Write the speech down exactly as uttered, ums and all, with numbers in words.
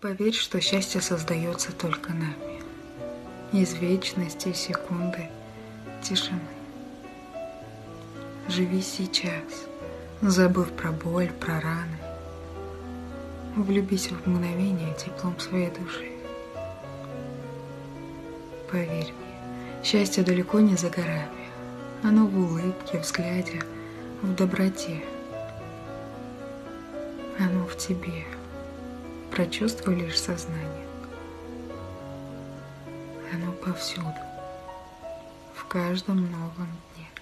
Поверь, что счастье создается только нами, из вечности секунды тишины. Живи сейчас, забыв про боль, про раны. Влюбись в мгновение теплом своей души. Поверь мне, счастье далеко не за горами. Оно в улыбке, взгляде, в доброте. Оно в тебе. Прочувствуй лишь сознание. Оно повсюду, в каждом новом дне.